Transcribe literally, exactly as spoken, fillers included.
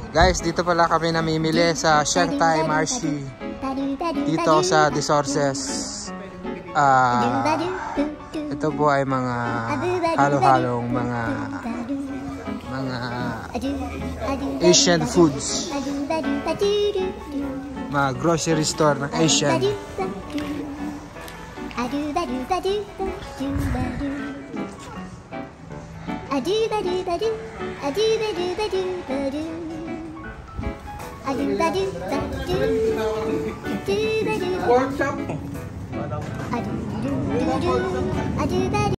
Guys, dito pala kami namimili sa Shanghai Marshi. Dito sa The Sources. Uh, ito po ay mga halo-halong mga mga Asian foods. Mga grocery store ng Asian. Pork chop.